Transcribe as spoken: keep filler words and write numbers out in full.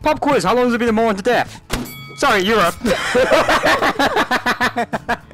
Pop quiz. How long has it been a moment to death? Sorry, Europe.